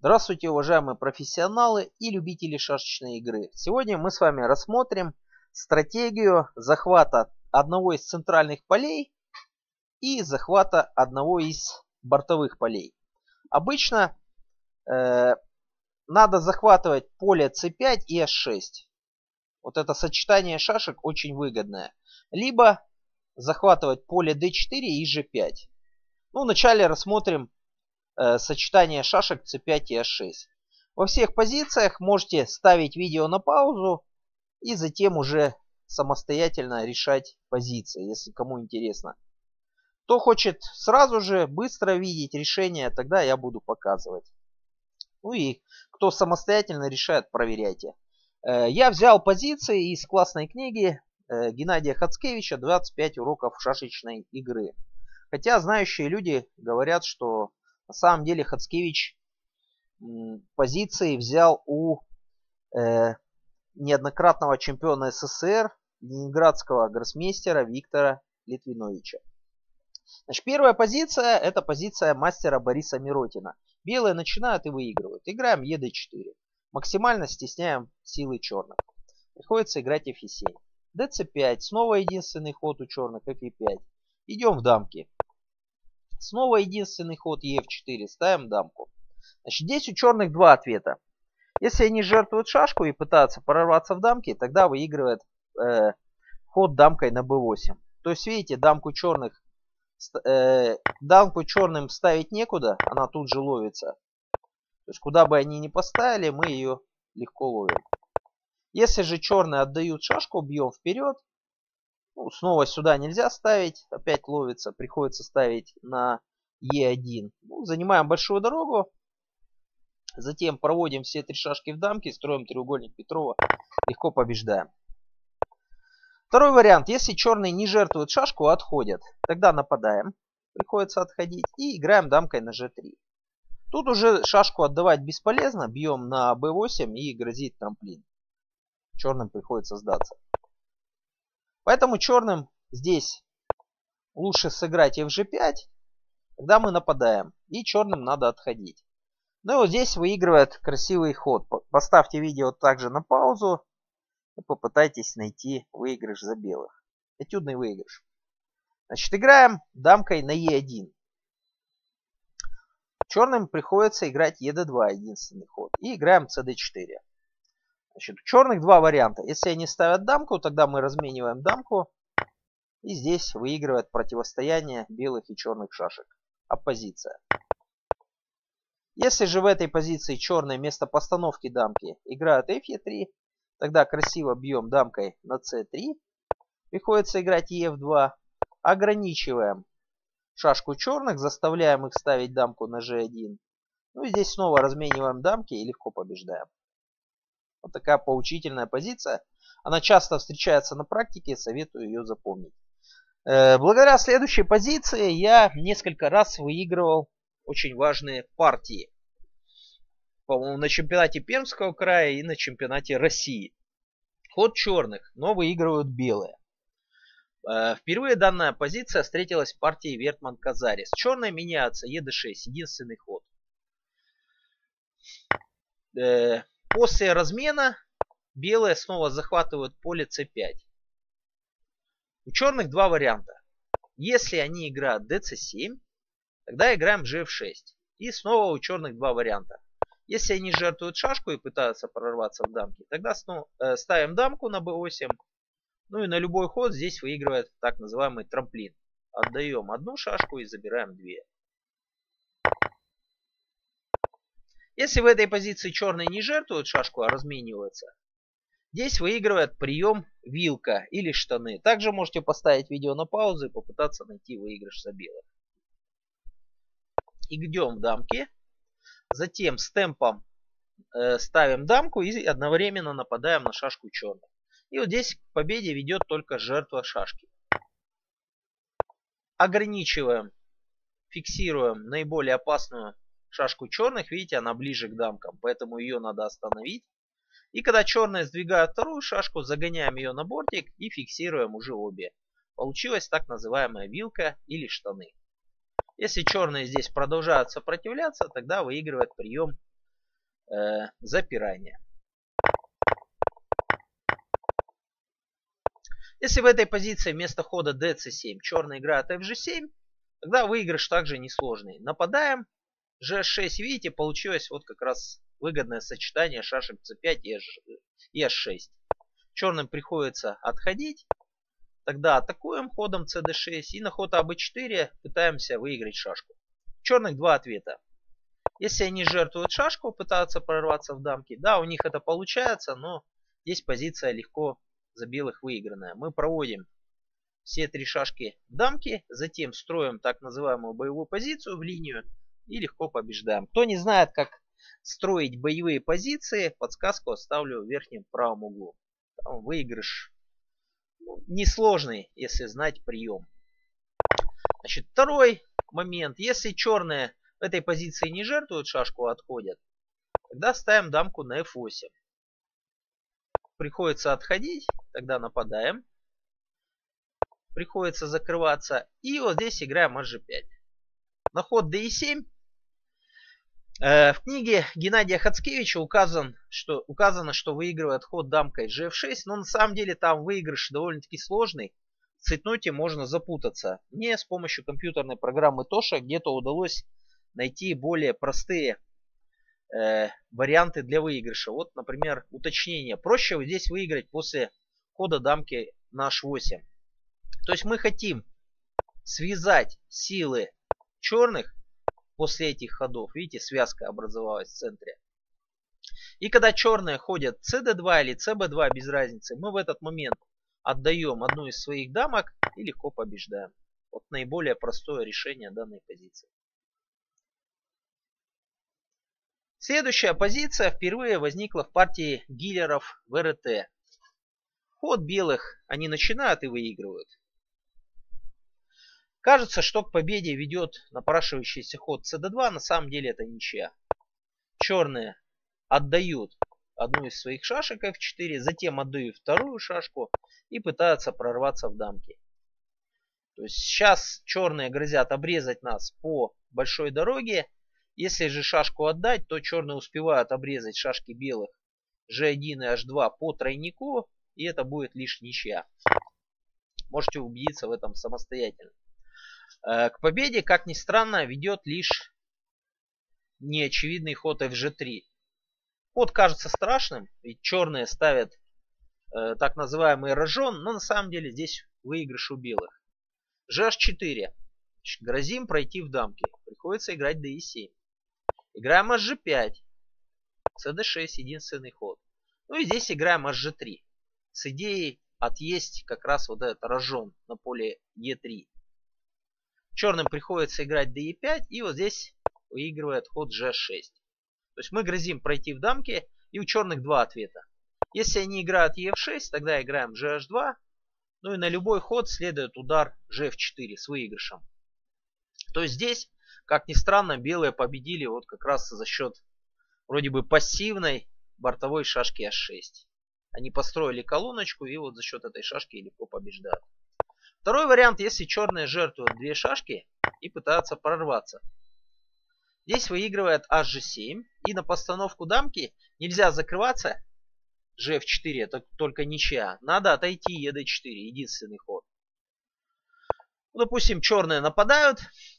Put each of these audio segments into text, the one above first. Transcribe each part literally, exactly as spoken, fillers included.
Здравствуйте, уважаемые профессионалы и любители шашечной игры. Сегодня мы с вами рассмотрим стратегию захвата одного из центральных полей и захвата одного из бортовых полей. Обычно э, надо захватывать поле цэ пять и эс шесть. Вот это сочетание шашек очень выгодное. Либо захватывать поле дэ четыре и жэ пять. Ну, вначале рассмотрим сочетание шашек цэ пять и эс шесть. Во всех позициях можете ставить видео на паузу и затем уже самостоятельно решать позиции, если кому интересно. Кто хочет сразу же быстро видеть решение, тогда я буду показывать. Ну и кто самостоятельно решает, проверяйте. Я взял позиции из классной книги Геннадия Хацкевича «двадцать пять уроков шашечной игры». Хотя знающие люди говорят, что на самом деле Хацкевич позиции взял у э, неоднократного чемпиона эс эс эс эр, ленинградского гроссмейстера Виктора Литвиновича. Значит, первая позиция — это позиция мастера Бориса Миротина. Белые начинают и выигрывают. Играем е дэ четыре. Максимально стесняем силы черных. Приходится играть эф семь. дэ цэ пять. Снова единственный ход у черных эф пять. Идем в дамки. Снова единственный ход е эф четыре. Ставим дамку. Значит, здесь у черных два ответа. Если они жертвуют шашку и пытаются прорваться в дамки, тогда выигрывает э, ход дамкой на бэ восемь. То есть, видите, дамку черных, э, дамку черным ставить некуда, она тут же ловится. То есть, куда бы они ни поставили, мы ее легко ловим. Если же черные отдают шашку, бьем вперед. Ну, снова сюда нельзя ставить, опять ловится, приходится ставить на е один. Ну, занимаем большую дорогу, затем проводим все три шашки в дамки, строим треугольник Петрова, легко побеждаем. Второй вариант, если черные не жертвуют шашку, а отходят, тогда нападаем, приходится отходить, и играем дамкой на жэ три. Тут уже шашку отдавать бесполезно, бьем на бэ восемь и грозит трамплин. Черным приходится сдаться. Поэтому черным здесь лучше сыграть эф жэ пять, когда мы нападаем. И черным надо отходить. Ну и вот здесь выигрывает красивый ход. Поставьте видео также на паузу и попытайтесь найти выигрыш за белых. Этюдный выигрыш. Значит, играем дамкой на е один. Черным приходится играть е дэ два, единственный ход. И играем цэ дэ четыре. Значит, у черных два варианта. Если они ставят дамку, тогда мы размениваем дамку. И здесь выигрывает противостояние белых и черных шашек. Оппозиция. Если же в этой позиции черные вместо постановки дамки играют эф три, тогда красиво бьем дамкой на цэ три. Приходится играть е эф два. Ограничиваем шашку черных, заставляем их ставить дамку на жэ один. Ну и здесь снова размениваем дамки и легко побеждаем. Вот такая поучительная позиция. Она часто встречается на практике, советую ее запомнить. Э, благодаря следующей позиции я несколько раз выигрывал очень важные партии. По-моему, на чемпионате Пермского края и на чемпионате России. Ход черных, но выигрывают белые. Э, впервые данная позиция встретилась в партии Вертман-Казарис. Черные меняются е дэ шесть, единственный ход. Э, После размена белые снова захватывают поле цэ пять. У черных два варианта. Если они играют дэ цэ семь, тогда играем жэ эф шесть. И снова у черных два варианта. Если они жертвуют шашку и пытаются прорваться в дамки, тогда снова, э, ставим дамку на бэ восемь. Ну и на любой ход здесь выигрывает так называемый трамплин. Отдаем одну шашку и забираем две. Если в этой позиции черные не жертвуют шашку, а размениваются, здесь выигрывает прием вилка или штаны. Также можете поставить видео на паузу и попытаться найти выигрыш за белых. Идем в дамки. Затем с темпом э, ставим дамку и одновременно нападаем на шашку черных. И вот здесь к победе ведет только жертва шашки. Ограничиваем, фиксируем наиболее опасную шашку черных, видите, она ближе к дамкам, поэтому ее надо остановить. И когда черные сдвигают вторую шашку, загоняем ее на бортик и фиксируем уже обе. Получилась так называемая вилка или штаны. Если черные здесь продолжают сопротивляться, тогда выигрывает прием э, запирания. Если в этой позиции вместо хода дэ цэ семь черный играет эф же семь, тогда выигрыш также несложный. Нападаем. же шесть, видите, получилось вот как раз выгодное сочетание шашек цэ пять и эс шесть. Черным приходится отходить. Тогда атакуем ходом цэ дэ шесть и на ход а бэ четыре пытаемся выиграть шашку. У черных два ответа. Если они жертвуют шашку, пытаются прорваться в дамки, да, у них это получается, но здесь позиция легко за белых выигранная. Мы проводим все три шашки в дамки, затем строим так называемую боевую позицию в линию и легко побеждаем. Кто не знает, как строить боевые позиции, подсказку оставлю в верхнем правом углу. Там выигрыш ну, несложный, если знать прием. Значит, второй момент. Если черные в этой позиции не жертвуют шашку, а отходят, тогда ставим дамку на эф восемь. Приходится отходить, тогда нападаем. Приходится закрываться. И вот здесь играем эс же пять. На ход дэ и семь. Э, в книге Геннадия Хацкевича указан, что, указано, что выигрывает ход дамкой же эф шесть. Но на самом деле там выигрыш довольно-таки сложный. В цейтноте можно запутаться. Мне с помощью компьютерной программы Тоша где-то удалось найти более простые э, варианты для выигрыша. Вот, например, уточнение. Проще вот здесь выиграть после хода дамки на аш восемь. То есть мы хотим связать силы черных после этих ходов. Видите, связка образовалась в центре. И когда черные ходят цэ дэ два или цэ бэ два, без разницы, мы в этот момент отдаем одну из своих дамок и легко побеждаем. Вот наиболее простое решение данной позиции. Следующая позиция впервые возникла в партии Гиллеров в эр тэ. Ход белых они начинают и выигрывают. Кажется, что к победе ведет напрашивающийся ход цэ дэ два. На самом деле это ничья. Черные отдают одну из своих шашек эф четыре, затем отдают вторую шашку и пытаются прорваться в дамки. То есть сейчас черные грозят обрезать нас по большой дороге. Если же шашку отдать, то черные успевают обрезать шашки белых же один и аш два по тройнику, и это будет лишь ничья. Можете убедиться в этом самостоятельно. К победе, как ни странно, ведет лишь неочевидный ход эф же три. Ход кажется страшным, ведь черные ставят э, так называемый рожон, но на самом деле здесь выигрыш у белых. же аш четыре. Грозим пройти в дамки. Приходится играть дэ и семь. Играем эс же пять. цэ дэ шесть единственный ход. Ну и здесь играем эс же три. С идеей отъесть как раз вот этот рожон на поле е три. Черным приходится играть дэ и пять, и вот здесь выигрывает ход же шесть. То есть мы грозим пройти в дамки, и у черных два ответа. Если они играют е эф шесть, тогда играем же аш два. Ну и на любой ход следует удар же эф четыре с выигрышем. То есть здесь, как ни странно, белые победили вот как раз за счет вроде бы пассивной бортовой шашки аш шесть. Они построили колоночку, и вот за счет этой шашки легко побеждают. Второй вариант, если черные жертвуют две шашки и пытаются прорваться. Здесь выигрывает аш же семь. И на постановку дамки нельзя закрываться. же эф четыре это только ничья. Надо отойти е дэ четыре. Единственный ход. Ну, допустим, черные нападают.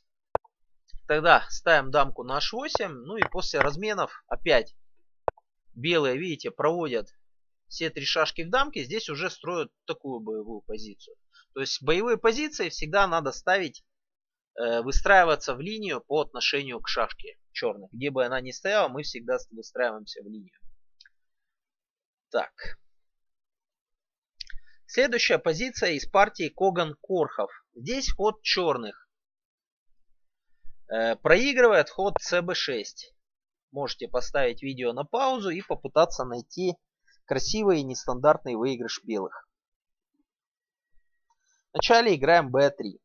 Тогда ставим дамку на аш восемь. Ну и после разменов опять белые, видите, проводят все три шашки в дамке. Здесь уже строят такую боевую позицию. То есть боевые позиции всегда надо ставить, э, выстраиваться в линию по отношению к шашке черных. Где бы она ни стояла, мы всегда выстраиваемся в линию. Так. Следующая позиция из партии Коган-Корхов. Здесь ход черных. Э, проигрывает ход цэ бэ шесть. Можете поставить видео на паузу и попытаться найти красивый и нестандартный выигрыш белых. Вначале играем бэ три.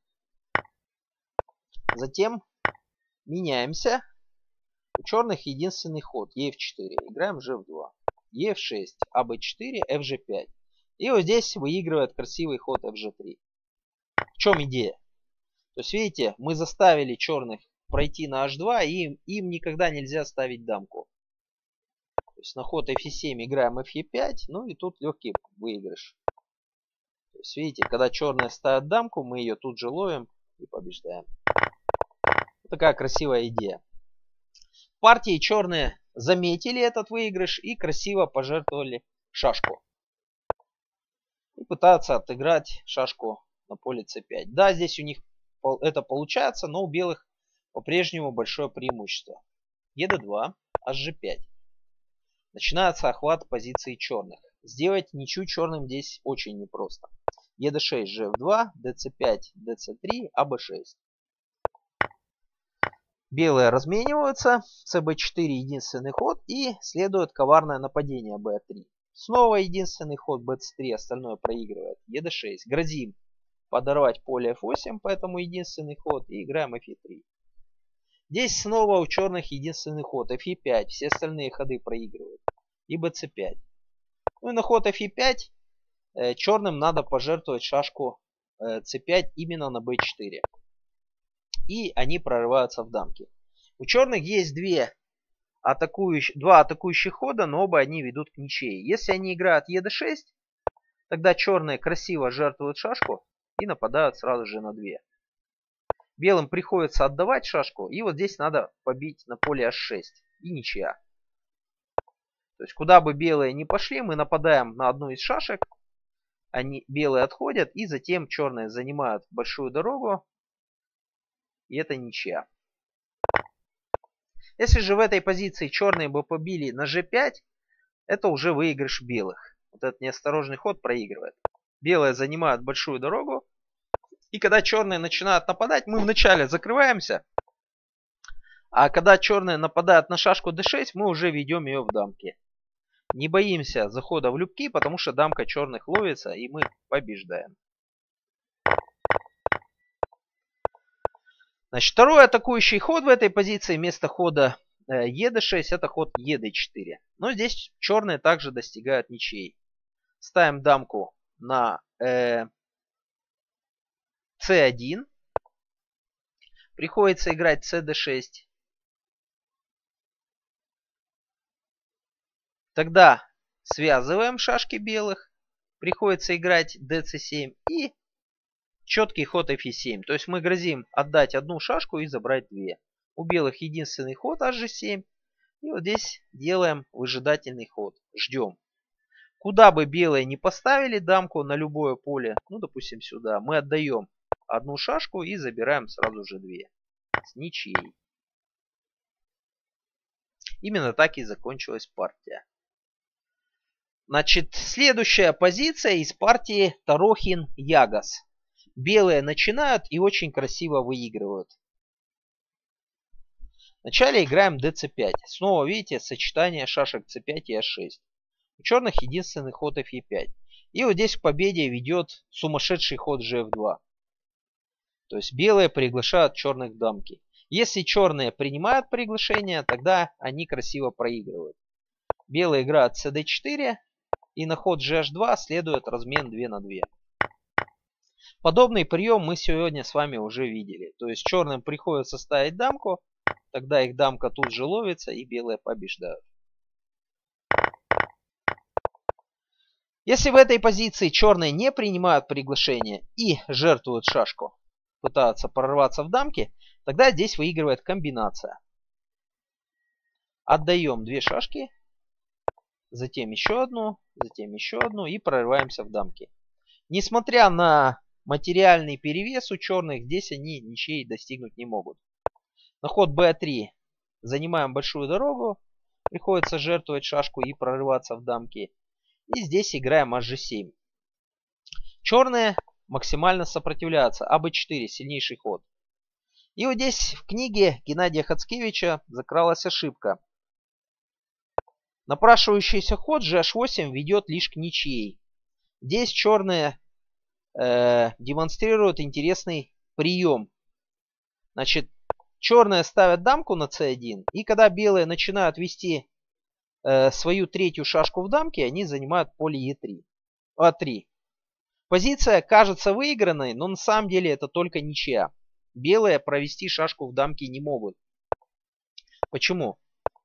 Затем меняемся. У черных единственный ход е эф четыре. Играем же эф два. е эф шесть, а бэ четыре, эф же пять. И вот здесь выигрывает красивый ход эф же три. В чем идея? То есть видите, мы заставили черных пройти на аш два, и им, им никогда нельзя ставить дамку. есть на ход эф семь играем эф пять, ну и тут легкий выигрыш. То есть видите, когда черные ставят дамку, мы ее тут же ловим и побеждаем. Вот такая красивая идея. В партии черные заметили этот выигрыш и красиво пожертвовали шашку. И пытаются отыграть шашку на поле цэ пять. Да, здесь у них это получается, но у белых по-прежнему большое преимущество. е дэ два, аш же пять. Начинается охват позиции черных. Сделать ничью черным здесь очень непросто. е дэ шесть, же эф два, дэ цэ пять, дэ цэ три, а бэ шесть. Белые размениваются, цэ бэ четыре единственный ход и следует коварное нападение бэ три. Снова единственный ход бэ цэ три, остальное проигрывает. е дэ шесть. Грозим подорвать поле эф восемь, поэтому единственный ход и играем эф три. Здесь снова у черных единственный ход эф пять, все остальные ходы проигрывают. И бэ цэ пять. Ну и на ход эф пять э, черным надо пожертвовать шашку э, цэ пять именно на бэ четыре. И они прорываются в дамки. У черных есть две атакующие, два атакующих хода, но оба они ведут к ничьей. Если они играют е дэ шесть, тогда черные красиво жертвуют шашку и нападают сразу же на две. Белым приходится отдавать шашку, и вот здесь надо побить на поле аш шесть и ничья. То есть куда бы белые ни пошли, мы нападаем на одну из шашек, они, белые отходят, и затем черные занимают большую дорогу, и это ничья. Если же в этой позиции черные бы побили на же пять, это уже выигрыш белых. Вот этот неосторожный ход проигрывает. Белые занимают большую дорогу. И когда черные начинают нападать, мы вначале закрываемся. А когда черные нападают на шашку дэ шесть, мы уже ведем ее в дамке. Не боимся захода в любки, потому что дамка черных ловится, и мы побеждаем. Значит, второй атакующий ход в этой позиции вместо хода э, е дэ шесть, это ход е дэ четыре. Но здесь черные также достигают ничьей. Ставим дамку на э, цэ один. Приходится играть цэ дэ шесть. Тогда связываем шашки белых. Приходится играть дэ цэ семь и четкий ход эф семь. То есть мы грозим отдать одну шашку и забрать две. У белых единственный ход аш же семь. И вот здесь делаем выжидательный ход. Ждем. Куда бы белые не поставили дамку на любое поле, ну допустим сюда, мы отдаем одну шашку и забираем сразу же две. С ничьей. Именно так и закончилась партия. Значит, следующая позиция из партии Тарохин-Ягас. Белые начинают и очень красиво выигрывают. Вначале играем дэ цэ пять. Снова видите сочетание шашек цэ пять и аш шесть. У черных единственный ход эф пять. И вот здесь к победе ведет сумасшедший ход же эф два. То есть белые приглашают черных в дамки. Если черные принимают приглашение, тогда они красиво проигрывают. Белые играют цэ дэ четыре. И на ход же аш два следует размен два на два. Подобный прием мы сегодня с вами уже видели. То есть черным приходится ставить дамку. Тогда их дамка тут же ловится и белые побеждают. Если в этой позиции черные не принимают приглашение и жертвуют шашку, пытаются прорваться в дамки, тогда здесь выигрывает комбинация. Отдаем две шашки, затем еще одну, затем еще одну и прорываемся в дамки. Несмотря на материальный перевес у черных, здесь они ничьей достигнуть не могут. На ход бэ три занимаем большую дорогу, приходится жертвовать шашку и прорываться в дамки. И здесь играем аш же семь. Черные максимально сопротивляются. а бэ четыре сильнейший ход. И вот здесь в книге Геннадия Хацкевича закралась ошибка. Напрашивающийся ход же аш восемь ведет лишь к ничьей. Здесь черные э, демонстрируют интересный прием. Значит, черные ставят дамку на цэ один. И когда белые начинают вести э, свою третью шашку в дамке, они занимают поле е три. а три. Позиция кажется выигранной, но на самом деле это только ничья. Белые провести шашку в дамке не могут. Почему?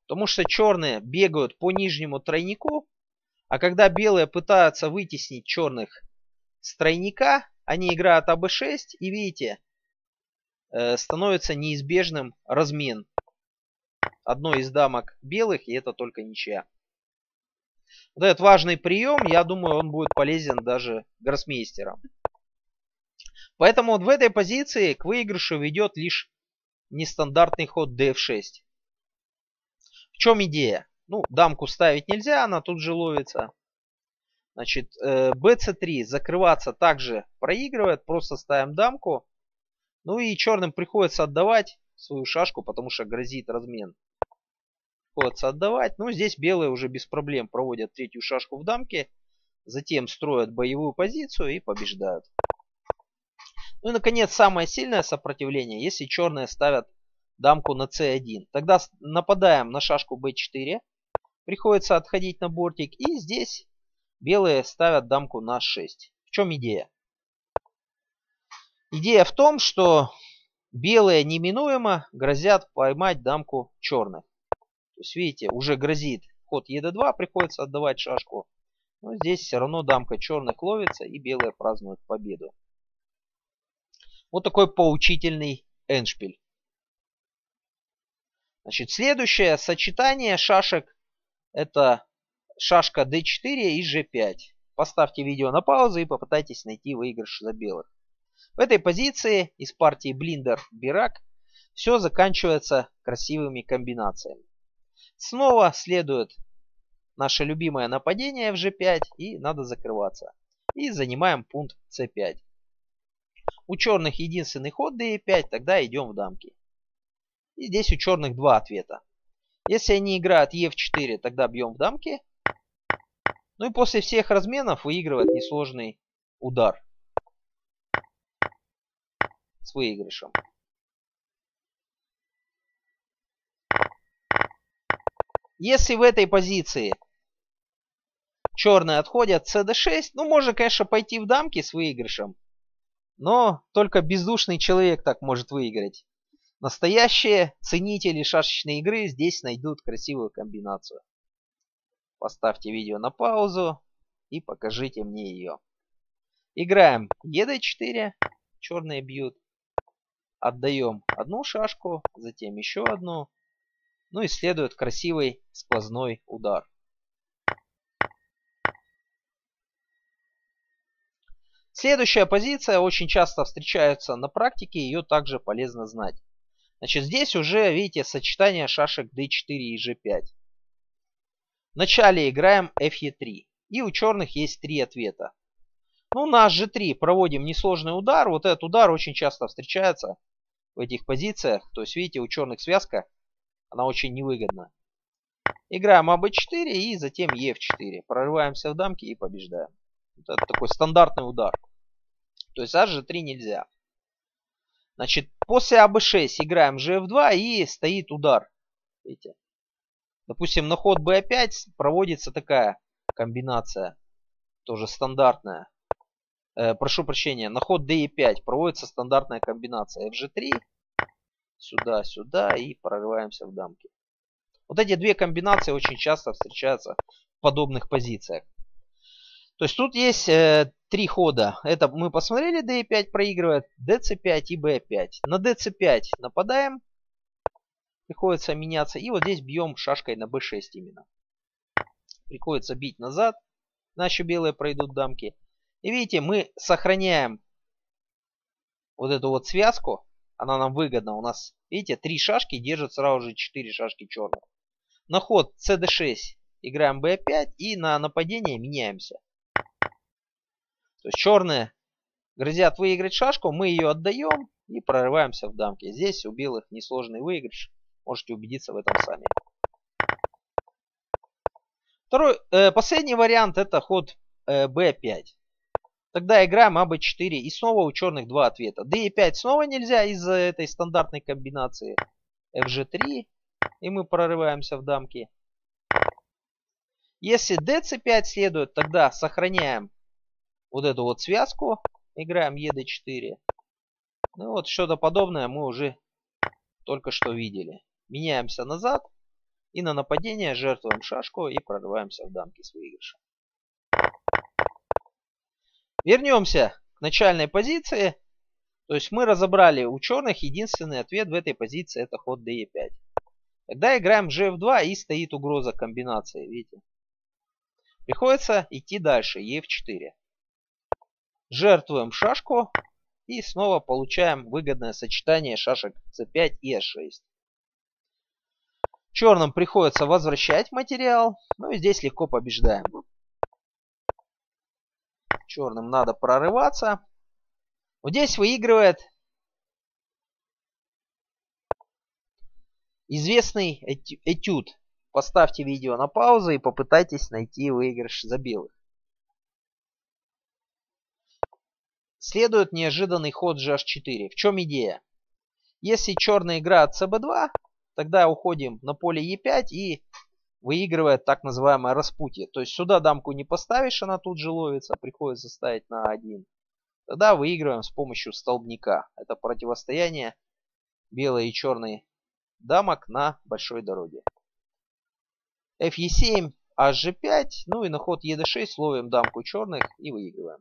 Потому что черные бегают по нижнему тройнику, а когда белые пытаются вытеснить черных с тройника, они играют а бэ шесть, и видите, становится неизбежным размен одной из дамок белых, и это только ничья. Вот этот важный прием, я думаю, он будет полезен даже гроссмейстерам. Поэтому вот в этой позиции к выигрышу ведет лишь нестандартный ход дэ эф шесть. В чем идея? Ну, дамку ставить нельзя, она тут же ловится. Значит, бэ цэ три закрываться также проигрывает, просто ставим дамку. Ну и черным приходится отдавать свою шашку, потому что грозит размен. Приходится отдавать. Ну, здесь белые уже без проблем проводят третью шашку в дамке. Затем строят боевую позицию и побеждают. Ну и, наконец, самое сильное сопротивление, если черные ставят дамку на цэ один. Тогда нападаем на шашку бэ четыре. Приходится отходить на бортик. И здесь белые ставят дамку на шесть. В чем идея? Идея в том, что белые неминуемо грозят поймать дамку черных. То есть, видите, уже грозит ход е дэ два, приходится отдавать шашку. Но здесь все равно дамка черных ловится, и белые празднуют победу. Вот такой поучительный эндшпиль. Значит, следующее сочетание шашек — это шашка дэ четыре и жэ пять. Поставьте видео на паузу и попытайтесь найти выигрыш за белых. В этой позиции из партии Блиндер-Бирак все заканчивается красивыми комбинациями. Снова следует наше любимое нападение в жэ пять, и надо закрываться. И занимаем пункт цэ пять. У черных единственный ход дэ е пять, тогда идем в дамки. И здесь у черных два ответа. Если они играют е эф четыре, тогда бьем в дамки. Ну и после всех разменов выигрывает несложный удар с выигрышем. Если в этой позиции черные отходят цэ дэ шесть, ну можно, конечно, пойти в дамки с выигрышем. Но только бездушный человек так может выиграть. Настоящие ценители шашечной игры здесь найдут красивую комбинацию. Поставьте видео на паузу и покажите мне ее. Играем е дэ четыре, черные бьют. Отдаем одну шашку, затем еще одну. Ну и следует красивый сквозной удар. Следующая позиция очень часто встречается на практике, ее также полезно знать. Значит, здесь уже, видите, сочетание шашек дэ четыре и жэ пять. Вначале играем эф е три. И у черных есть три ответа. Ну, на жэ три проводим несложный удар. Вот этот удар очень часто встречается в этих позициях. То есть, видите, у черных связка, она очень невыгодна. Играем а бэ четыре и затем е эф четыре. Прорываемся в дамки и побеждаем. Вот это такой стандартный удар. То есть аш жэ три нельзя. Значит, после а бэ шесть играем жэ эф два и стоит удар. Видите? Допустим, на ход бэ пять проводится такая комбинация. Тоже стандартная. Э, прошу прощения, на ход дэ е пять проводится стандартная комбинация. эф жэ три. Сюда, сюда и прорываемся в дамки. Вот эти две комбинации очень часто встречаются в подобных позициях. То есть тут есть э, три хода. Это мы посмотрели, дэ е пять проигрывает, дэ цэ пять и бэ пять. На дэ цэ пять нападаем. Приходится меняться. И вот здесь бьем шашкой на бэ шесть именно. Приходится бить назад. Иначе белые пройдут дамки. И видите, мы сохраняем вот эту вот связку. Она нам выгодна. У нас, видите, три шашки держат сразу же четыре шашки черных. На ход цэ дэ шесть играем бэ пять. И на нападение меняемся. То есть черные грозят выиграть шашку. Мы ее отдаем и прорываемся в дамки. Здесь у белых несложный выигрыш. Можете убедиться в этом сами. Второй, э, последний вариант это ход э, бэ пять. Тогда играем а бэ четыре. И снова у черных два ответа. дэ е пять снова нельзя из-за этой стандартной комбинации. эф жэ три. И мы прорываемся в дамки. Если дэ цэ пять следует, тогда сохраняем вот эту вот связку. Играем е дэ четыре. Ну вот что-то подобное мы уже только что видели. Меняемся назад. И на нападение жертвуем шашку и прорываемся в дамки с выигрышем. Вернемся к начальной позиции. То есть мы разобрали у черных единственный ответ в этой позиции это ход дэ е пять. Тогда играем же эф два и стоит угроза комбинации. Видите? Приходится идти дальше. е эф четыре. Жертвуем шашку. И снова получаем выгодное сочетание шашек цэ пять и а шесть. Черным приходится возвращать материал. Ну и здесь легко побеждаем. Черным надо прорываться. Вот здесь выигрывает известный этюд. Поставьте видео на паузу и попытайтесь найти выигрыш за белых. Следует неожиданный ход же аш четыре. В чем идея? Если черная играет цэ бэ два, тогда уходим на поле е пять и выигрывает так называемое распутье. То есть сюда дамку не поставишь, она тут же ловится, приходится ставить на а один. Тогда выигрываем с помощью столбняка. Это противостояние белой и черной дамок на большой дороге. эф е семь, аш же пять, ну и на ход е дэ шесть ловим дамку черных и выигрываем.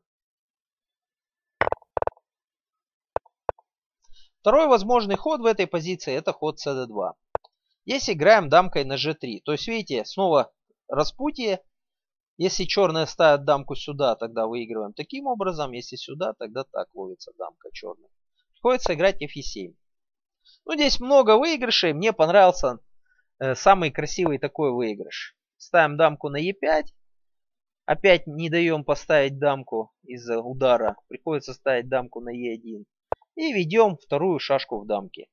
Второй возможный ход в этой позиции это ход цэ дэ два. Здесь играем дамкой на же три. То есть видите, снова распутье. Если черная ставит дамку сюда, тогда выигрываем таким образом. Если сюда, тогда так ловится дамка черная. Приходится играть эф е семь. Ну, здесь много выигрышей. Мне понравился э, самый красивый такой выигрыш. Ставим дамку на е пять. Опять не даем поставить дамку из-за удара. Приходится ставить дамку на е один. И ведем вторую шашку в дамке.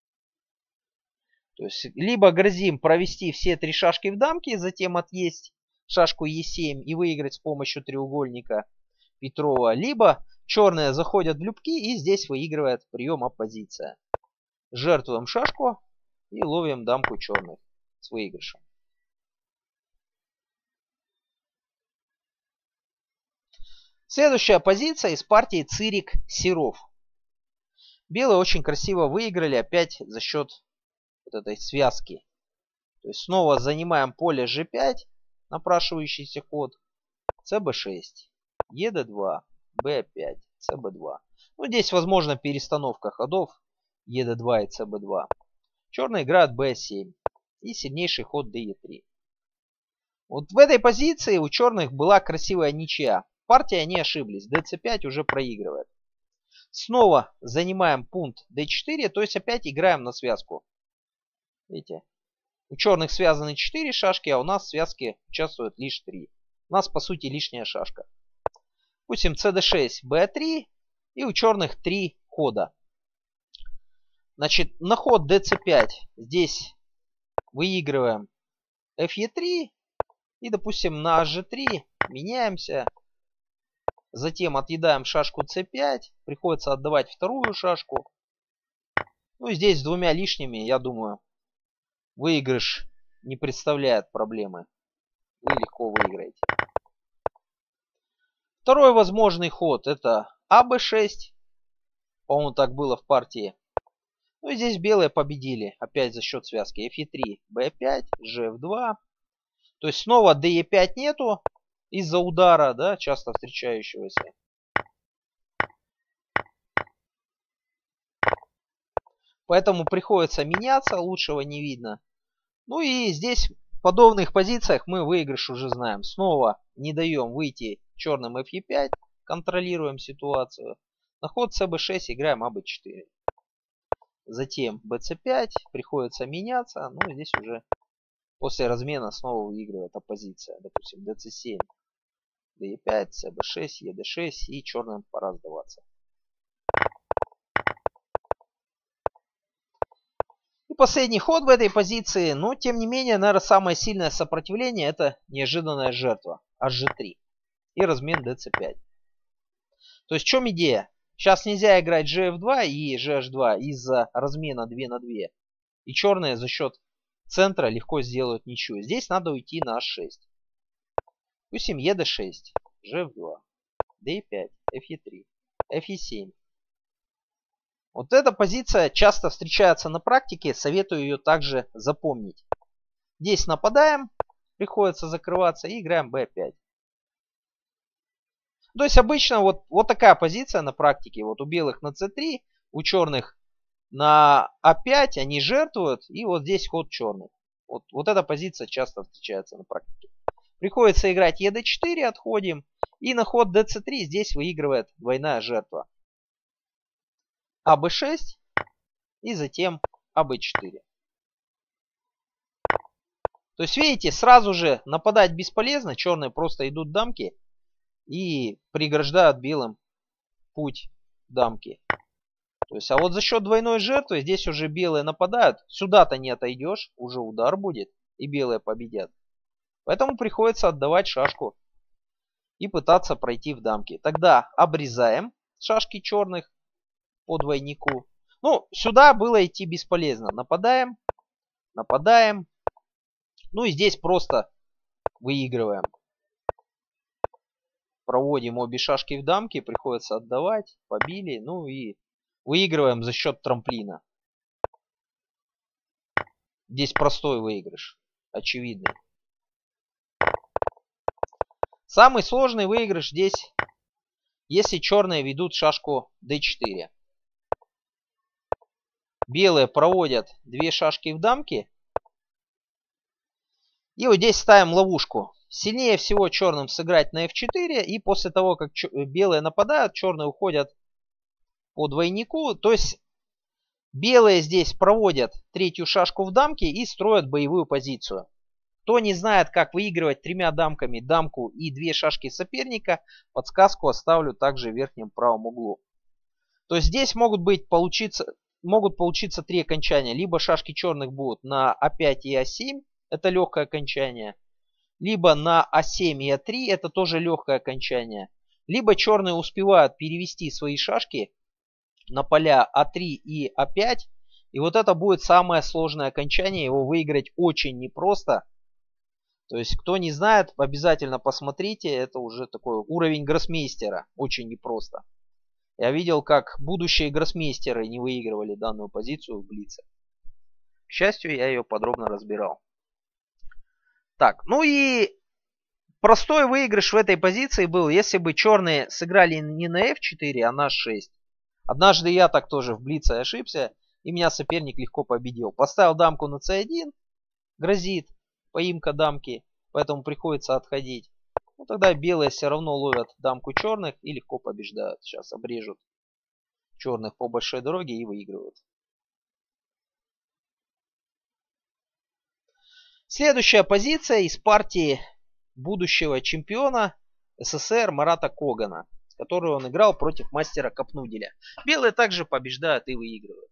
То есть, либо грозим провести все три шашки в дамке, затем отъесть шашку е семь и выиграть с помощью треугольника Петрова. Либо черные заходят в любки и здесь выигрывает прием оппозиция. Жертвуем шашку и ловим дамку черных с выигрышем. Следующая позиция из партии Цирик-Серов. Белые очень красиво выиграли опять за счет вот этой связки. То есть снова занимаем поле же пять. Напрашивающийся ход цэ бэ шесть, е дэ два, бэ пять, цэ бэ два. Ну, здесь возможно перестановка ходов е дэ два и цэ бэ два. Черные играют бэ семь и сильнейший ход дэ е три. Вот в этой позиции у черных была красивая ничья. Партия они ошиблись. дэ цэ пять уже проигрывает. Снова занимаем пункт дэ четыре, то есть опять играем на связку. Видите? У черных связаны четыре шашки, а у нас в связке участвует лишь три. У нас по сути лишняя шашка. Пустим цэ дэ шесть, бэ три и у черных три хода. Значит, на ход дэ цэ пять здесь выигрываем эф е три и, допустим, на аш же три меняемся. Затем отъедаем шашку цэ пять, приходится отдавать вторую шашку. Ну и здесь с двумя лишними, я думаю, выигрыш не представляет проблемы. Вы легко выиграете. Второй возможный ход это а бэ шесть. По-моему, так было в партии. Ну и здесь белые победили. Опять за счет связки эф е три, бэ пять, же эф два. То есть снова дэ е пять нету. Из-за удара, да, часто встречающегося. Поэтому приходится меняться, лучшего не видно. Ну и здесь в подобных позициях мы выигрыш уже знаем. Снова не даем выйти черным эф е пять, контролируем ситуацию. На ход цэ бэ шесть играем а бэ четыре. Затем бэ цэ пять, приходится меняться. Ну и здесь уже после размена снова выигрывает оппозиция. Допустим, дэ цэ семь, дэ е пять, цэ бэ шесть, е дэ шесть и черным пора сдаваться. И последний ход в этой позиции, но тем не менее, наверное, самое сильное сопротивление это неожиданная жертва аш же три и размен дэ цэ пять. То есть в чем идея? Сейчас нельзя играть же эф два и же аш два из-за размена два на два. И черные за счет центра легко сделают ничью. Здесь надо уйти на аш шесть. Пустим е дэ шесть, же эф два, дэ е пять, эф е три, эф е семь. Вот эта позиция часто встречается на практике, советую ее также запомнить. Здесь нападаем, приходится закрываться и играем бэ пять. То есть обычно вот, вот такая позиция на практике. Вот у белых на цэ три, у черных на а пять они жертвуют. И вот здесь ход черных. Вот, вот эта позиция часто встречается на практике. Приходится играть е дэ четыре, отходим. И на ход дэ цэ три здесь выигрывает двойная жертва. а бэ шесть и затем а бэ четыре. То есть видите, сразу же нападать бесполезно. Черные просто идут дамки и преграждают белым путь дамки. То есть, а вот за счет двойной жертвы здесь уже белые нападают. Сюда-то не отойдешь, уже удар будет и белые победят. Поэтому приходится отдавать шашку и пытаться пройти в дамки. Тогда обрезаем шашки черных по двойнику. Ну, сюда было идти бесполезно. Нападаем, нападаем. Ну и здесь просто выигрываем. Проводим обе шашки в дамки, приходится отдавать, побили. Ну и выигрываем за счет трамплина. Здесь простой выигрыш, очевидный. Самый сложный выигрыш здесь, если черные ведут шашку дэ четыре. Белые проводят две шашки в дамки. И вот здесь ставим ловушку. Сильнее всего черным сыграть на эф четыре. И после того, как белые нападают, черные уходят по двойнику. То есть белые здесь проводят третью шашку в дамке и строят боевую позицию. Кто не знает, как выигрывать тремя дамками дамку и две шашки соперника, подсказку оставлю также в верхнем правом углу. То есть здесь могут, быть, получиться, могут получиться три окончания. Либо шашки черных будут на а пять и а семь, это легкое окончание. Либо на а семь и а три, это тоже легкое окончание. Либо черные успевают перевести свои шашки на поля а три и а пять. И вот это будет самое сложное окончание. Его выиграть очень непросто. То есть, кто не знает, обязательно посмотрите. Это уже такой уровень гроссмейстера. Очень непросто. Я видел, как будущие гроссмейстеры не выигрывали данную позицию в блице. К счастью, я ее подробно разбирал. Так, ну и простой выигрыш в этой позиции был, если бы черные сыграли не на эф четыре, а на шесть. Однажды я так тоже в блице ошибся, и меня соперник легко победил. Поставил дамку на цэ один, грозит поимка дамки, поэтому приходится отходить. Ну тогда белые все равно ловят дамку черных и легко побеждают. Сейчас обрежут черных по большой дороге и выигрывают. Следующая позиция из партии будущего чемпиона эс эс эс эр Марата Когана, которую он играл против мастера Капнуделя. Белые также побеждают и выигрывают.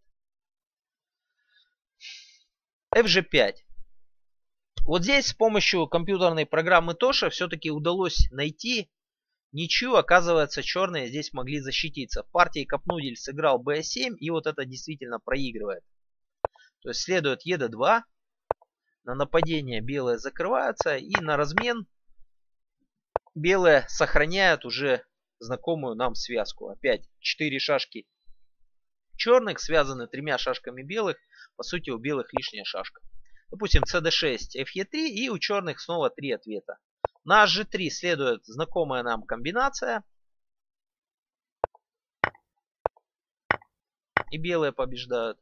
эф же пять. Вот здесь с помощью компьютерной программы Тоша все-таки удалось найти ничью. Оказывается, черные здесь могли защититься. В партии Капнудель сыграл бэ а семь, и вот это действительно проигрывает. То есть следует е дэ два. На нападение белые закрываются, и на размен белые сохраняют уже знакомую нам связку. Опять четыре шашки черных связаны тремя шашками белых. По сути, у белых лишняя шашка. Допустим, цэ дэ шесть, эф е три, и у черных снова три ответа. На же три следует знакомая нам комбинация. И белые побеждают.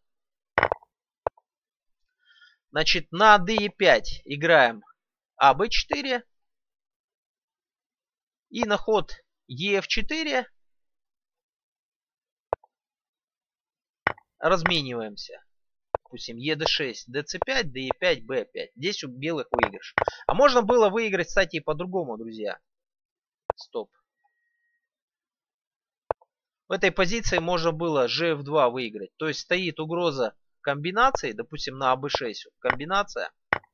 Значит, на дэ е пять играем а бэ четыре. И на ход е эф четыре размениваемся. Допустим, е дэ шесть, дэ цэ пять, дэ е пять, бэ пять. Здесь у белых выигрыш. А можно было выиграть, кстати, и по-другому, друзья. Стоп. В этой позиции можно было же эф два выиграть. То есть стоит угроза комбинации. Допустим, на а бэ шесть комбинация.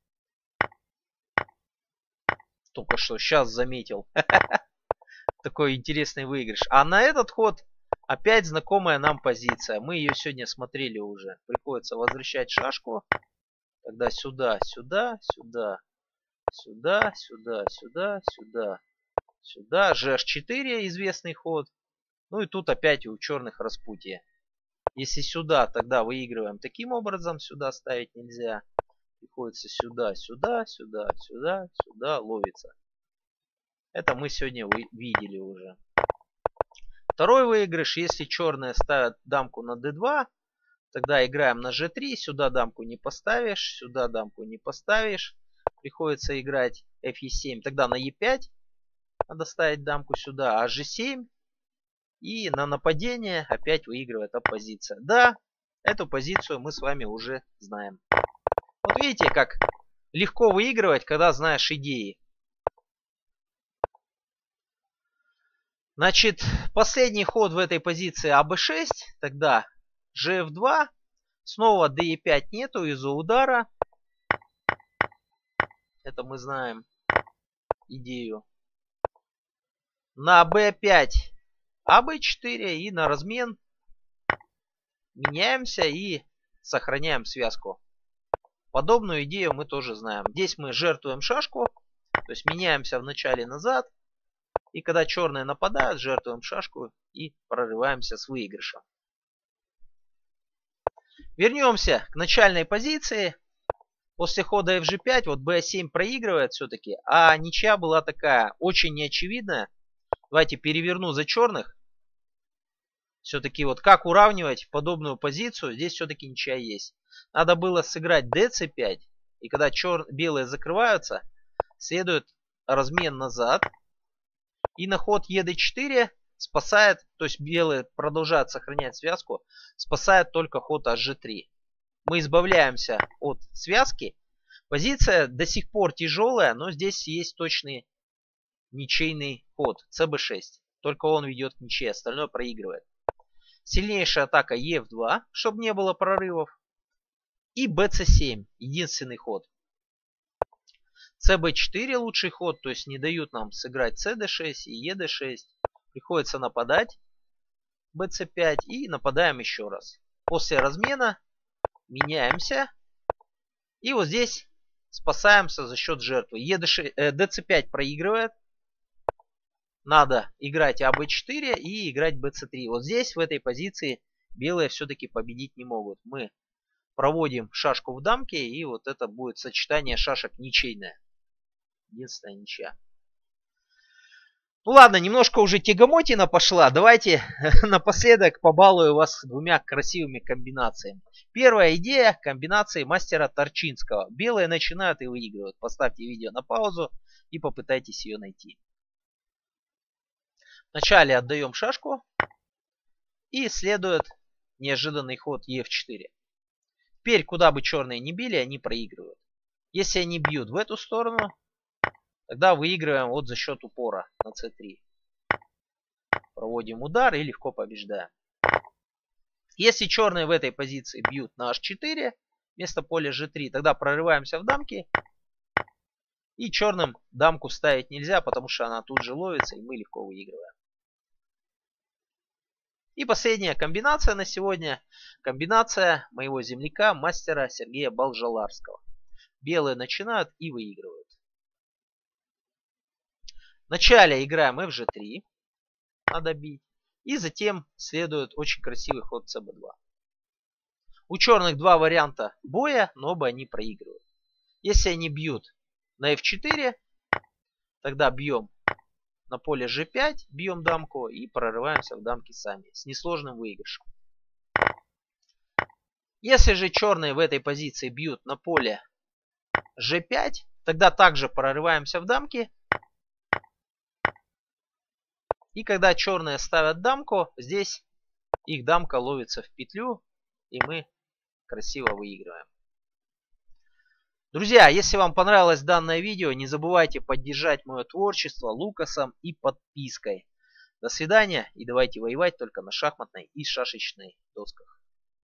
Только что сейчас заметил. Такой интересный выигрыш. А на этот ход опять знакомая нам позиция. Мы ее сегодня смотрели уже. Приходится возвращать шашку. Тогда сюда, сюда, сюда, сюда, сюда, сюда, сюда, сюда. же аш четыре известный ход. Ну и тут опять у черных распутье. Если сюда, тогда выигрываем таким образом. Сюда ставить нельзя. приходится сюда, сюда, сюда, сюда, сюда, ловится. Это мы сегодня видели уже. Второй выигрыш, если черные ставят дамку на дэ два, тогда играем на жэ три, сюда дамку не поставишь, сюда дамку не поставишь. Приходится играть эф е семь, тогда на е пять надо ставить дамку сюда, а жэ семь. И на нападение опять выигрывает оппозиция. Да, эту позицию мы с вами уже знаем. Вот видите, как легко выигрывать, когда знаешь идеи. Значит, последний ход в этой позиции а бэ шесть, тогда жэ эф два. Снова дэ е пять нету из-за удара. Это мы знаем идею. На бэ пять а бэ четыре и на размен меняемся и сохраняем связку. Подобную идею мы тоже знаем. Здесь мы жертвуем шашку, то есть меняемся вначале назад. И когда черные нападают, жертвуем шашку и прорываемся с выигрышем. Вернемся к начальной позиции. После хода эф жэ пять вот бэ семь проигрывает все-таки, а ничья была такая очень неочевидная. Давайте переверну за черных. Все-таки вот как уравнивать подобную позицию, здесь все-таки ничья есть. Надо было сыграть дэ цэ пять. И когда чер... белые закрываются, следует размен назад. И на ход е дэ четыре спасает, то есть белые продолжают сохранять связку, спасает только ход аш жэ три. Мы избавляемся от связки. Позиция до сих пор тяжелая, но здесь есть точный ничейный ход цэ бэ шесть. Только он ведет к ничьей, остальное проигрывает. Сильнейшая атака е эф два, чтобы не было прорывов. И бэ цэ семь, единственный ход. цэ бэ четыре лучший ход, то есть не дают нам сыграть цэ дэ шесть и е дэ шесть. Приходится нападать бэ цэ пять и нападаем еще раз. После размена меняемся. И вот здесь спасаемся за счет жертвы. е дэ шесть, э, дэ цэ пять проигрывает. Надо играть а бэ четыре и играть бэ цэ три. Вот здесь, в этой позиции, белые все-таки победить не могут. Мы проводим шашку в дамке, и вот это будет сочетание шашек ничейное. Единственная ничья. Ну ладно, немножко уже тягомотина пошла. Давайте напоследок побалую вас двумя красивыми комбинациями. Первая идея комбинации мастера Торчинского. Белые начинают и выигрывают. Поставьте видео на паузу и попытайтесь ее найти. Вначале отдаем шашку. И следует неожиданный ход е эф четыре. Теперь, куда бы черные не били, они проигрывают. Если они бьют в эту сторону, тогда выигрываем вот за счет упора на цэ три. Проводим удар и легко побеждаем. Если черные в этой позиции бьют на аш четыре вместо поля жэ три, тогда прорываемся в дамки. И черным дамку ставить нельзя, потому что она тут же ловится, и мы легко выигрываем. И последняя комбинация на сегодня. Комбинация моего земляка, мастера Сергея Балжаларского. Белые начинают и выигрывают. Вначале играем эф жэ три. Надо бить. И затем следует очень красивый ход цэ бэ два. У черных два варианта боя, но оба они проигрывают. Если они бьют на эф четыре, тогда бьем на поле жэ пять, бьем дамку и прорываемся в дамки сами. С несложным выигрышем. Если же черные в этой позиции бьют на поле жэ пять, тогда также прорываемся в дамки. И когда черные ставят дамку, здесь их дамка ловится в петлю, и мы красиво выигрываем. Друзья, если вам понравилось данное видео, не забывайте поддержать мое творчество лукасом и подпиской. До свидания и давайте воевать только на шахматной и шашечной досках.